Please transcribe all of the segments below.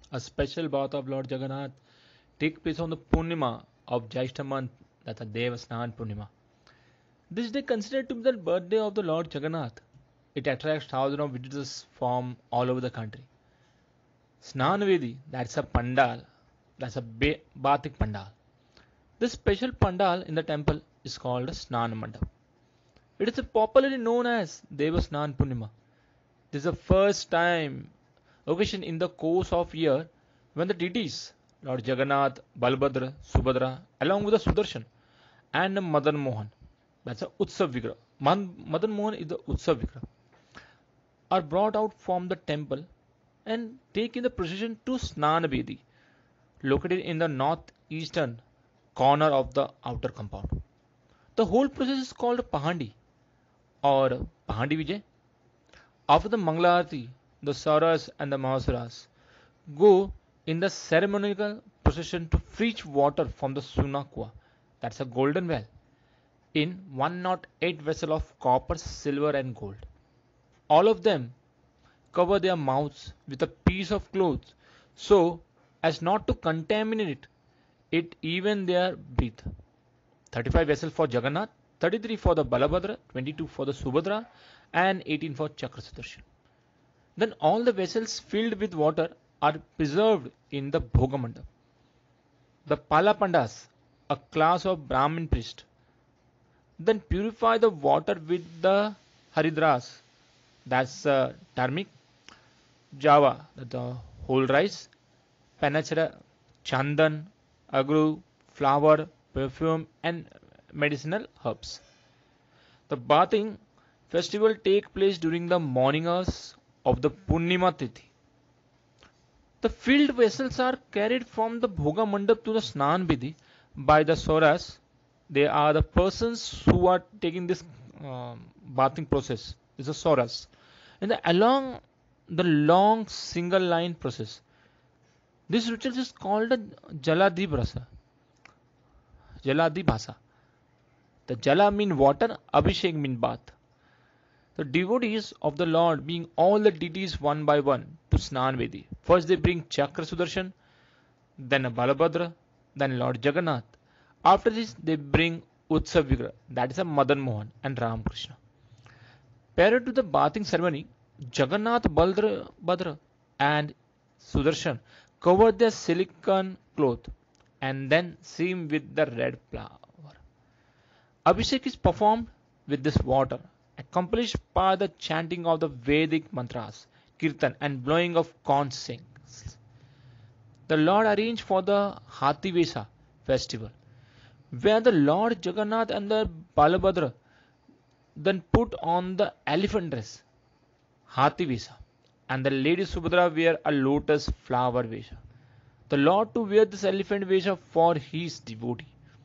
A special bath of Lord Jagannath takes place on the Purnima of Jyeshtha month, that's a Devasnan Purnima. This day considered to be the birthday of the Lord Jagannath. It attracts thousands of visitors from all over the country. Snanvedi, that's a pandal, that's a Bathik pandal. This special pandal in the temple is called a Snan Mandap. It is popularly known as Devasnan Purnima. This is the first time occasion in the course of year when the deities Lord Jagannath, Balbhadra, Subhadra, along with the Sudarshan and Madan Mohan, that's a Utsav Vigra. Madan Mohan is the Utsav Vigra, are brought out from the temple and taken the procession to Snan Bedi, located in the northeastern corner of the outer compound. The whole process is called Pahandi or Pahandi Vijay. After the Mangalarati, the Sauras and the Mahasuras go in the ceremonial procession to fetch water from the Sunakwa, that's a golden well, in 108 vessel of copper, silver and gold. All of them cover their mouths with a piece of cloth so as not to contaminate it even their breath. 35 vessels for Jagannath, 33 for the Balabhadra, 22 for the Subhadra, and 18 for Chakrasudarshan. Then all the vessels filled with water are preserved in the Bhogamandap. The Palapandas, a class of Brahmin priests, then purify the water with the Haridras, that's turmeric, Java, the whole rice, Panachara, Chandan, Agru, flower, perfume, and medicinal herbs. The bathing festival take place during the morning hours of the Purnima Tithi. The filled vessels are carried from the Bhoga Mandap to the Snan Bidhi by the Soras. They are the persons who are taking this bathing process. Is the Soras. And along the long single line process, this ritual is called a Jaladibhasa. Jaladibhasa. The Jala mean water, Abhishek mean bath. The devotees of the Lord being all the deities one by one to Snan Vedi. First they bring Chakra Sudarshan, then a Balabhadra, then Lord Jagannath. After this they bring Utsav Vigra, that is a Madan Mohan and Ram Krishna. Prior to the bathing ceremony, Jagannath, Balbhadra and Sudarshan cover their silicon cloth and then seam with the red flower. Abhishek is performed with this water, accomplished by the chanting of the Vedic mantras, kirtan, and blowing of conch shells. The Lord arranged for the Hathivesa festival, where the Lord Jagannath and the Balabhadra then put on the elephant dress, Hathivesa, and the Lady Subhadra wear a lotus flower vesha. The Lord to wear this elephant vesha for his devotee.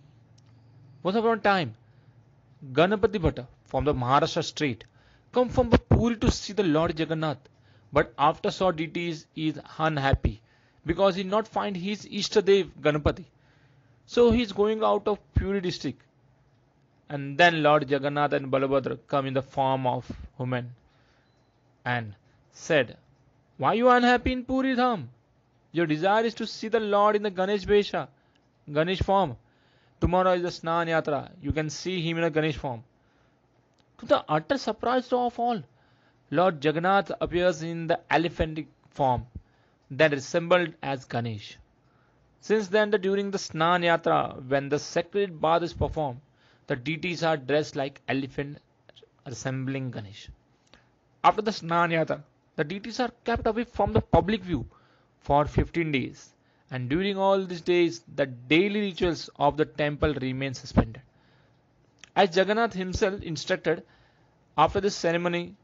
Once upon a time, Ganapati Bhatta from the Maharashtra state come from Puri to see the Lord Jagannath, but after saw deities he is unhappy because he not find his Ishtadev Ganapati. So he is going out of Puri district. And then Lord Jagannath and Balabhadra come in the form of women and said, "Why you unhappy in Puri Dham? Your desire is to see the Lord in the Ganesh Vesha, Ganesh form. Tomorrow is the Snan Yatra. You can see him in a Ganesh form." To the utter surprise of all, Lord Jagannath appears in the elephantic form that resembled as Ganesh. Since then, during the Snan Yatra, when the sacred bath is performed, the deities are dressed like elephant resembling Ganesh. After the Snan Yatra, the deities are kept away from the public view for 15 days, and during all these days, the daily rituals of the temple remain suspended. As Jagannath himself instructed, after this ceremony,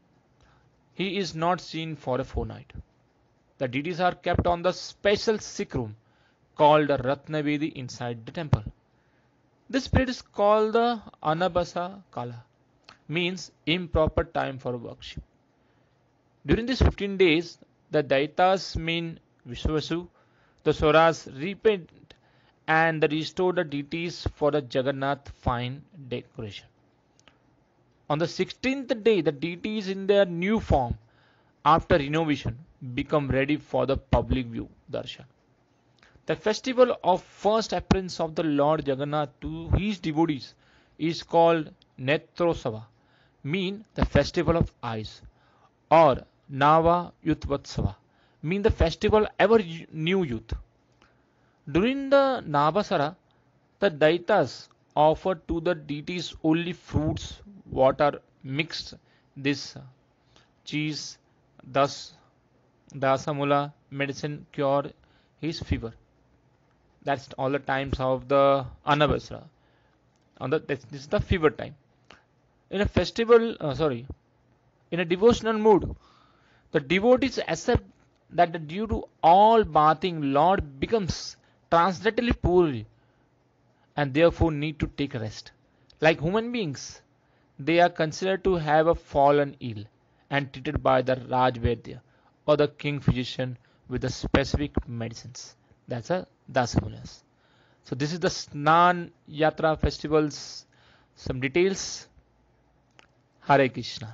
he is not seen for a fortnight. The deities are kept on the special sick room called Ratnavedi inside the temple. This period is called the Anabasa Kala, means improper time for worship. During these 15 days, the Daitas mean Vishwasu, the Soras repent and restore the deities for the Jagannath fine decoration. On the 16th day, the deities in their new form after renovation become ready for the public view darshan. The festival of first appearance of the Lord Jagannath to his devotees is called Netrosava, mean the festival of eyes, or Nava Yutvatsava, mean the festival ever new youth. During the Navasara, the Daitas offered to the deities only fruits, water, mixed this cheese, thus Dasamula medicine cure his fever. That's all the times of the Anabasra. This is the fever time. In a festival, in a devotional mood, the devotees accept that due to all bathing, Lord becomes transitory poor and therefore need to take rest. Like human beings, they are considered to have a fallen ill and treated by the Rajvaidya or the king physician with the specific medicines. That's a Dasamulas. So this is the Snan Yatra festivals. Some details. Hare Krishna.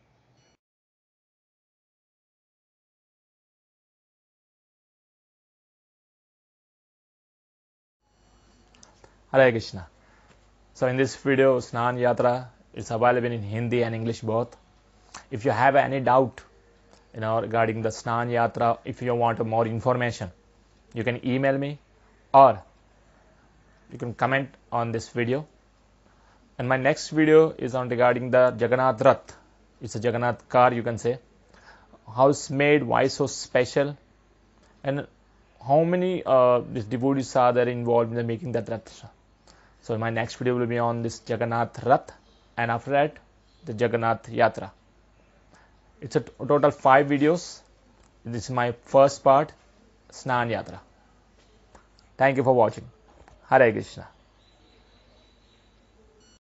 Hare Krishna. So in this video, Snan Yatra is available in Hindi and English both. If you have any doubt, regarding the Snan Yatra, if you want more information, you can email me or you can comment on this video. And my next video is on regarding the Jagannath Rath. It's a Jagannath car, you can say. How it's made, why so special, and how many these devotees are there involved in the making that Rath. So my next video will be on this Jagannath Rath, and after that the Jagannath Yatra. It's a total 5 videos. This is my first part, Snan Yatra. Thank you for watching. Hare Krishna.